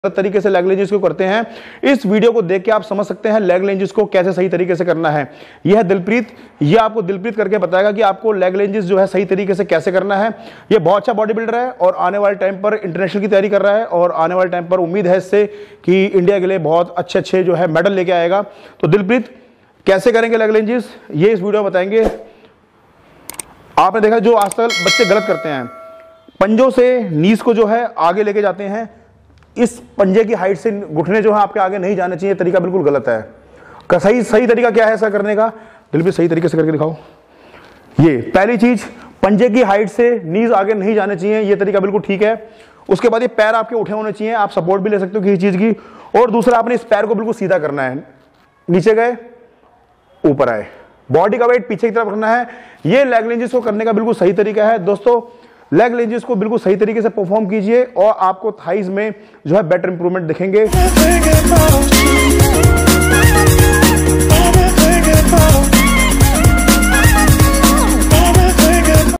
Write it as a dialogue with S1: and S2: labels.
S1: तरीके से leg lunges को करते हैं। इस वीडियो को देख के आप समझ सकते हैं लेग लंजेस को कैसे सही तरीके से करना है। यह है दिलप्रीत, ये आपको दिलप्रीत करके बताएगा कि आपको लेग लंजेस जो है सही तरीके से कैसे करना है। ये बहुत अच्छा बॉडी बिल्डर है और आने वाले टाइम पर इंटरनेशनल की तैयारी कर रहा है और आने वाले टाइम पर उम्मीद है इससे कि इंडिया के लिए बहुत अच्छे जो है मेडल लेके आएगा। तो दिलप्रीत कैसे करेंगे लेग लंजेस ये इस वीडियो में बताएंगे। आपने देखा जो आजकल बच्चे गलत करते हैं, पंजों से नीज को जो है आगे लेके जाते हैं। इस पंजे की हाइट से घुटने जो है आपके आगे नहीं जाने चाहिए, तरीका बिल्कुल गलत है। सही तरीका क्या है ऐसा करने का, दिलप्रीत सही तरीके से करके दिखाओ। ये पहली चीज, पंजे की हाइट से नीज आगे नहीं जाने चाहिए, ये तरीका बिल्कुल ठीक है। उसके बाद ये पैर आपके उठे होने चाहिए, आप सपोर्ट भी ले सकते हो किसी चीज की। और दूसरा, आपने इस पैर को बिल्कुल सीधा करना है, नीचे गए ऊपर आए, बॉडी का वेट पीछे की तरफ रखना है। ये लेग लंजेस को करने का बिल्कुल सही तरीका है। दोस्तों लेग लंजेस को बिल्कुल सही तरीके से परफॉर्म कीजिए और आपको थाइज में जो है बेटर इंप्रूवमेंट दिखेंगे।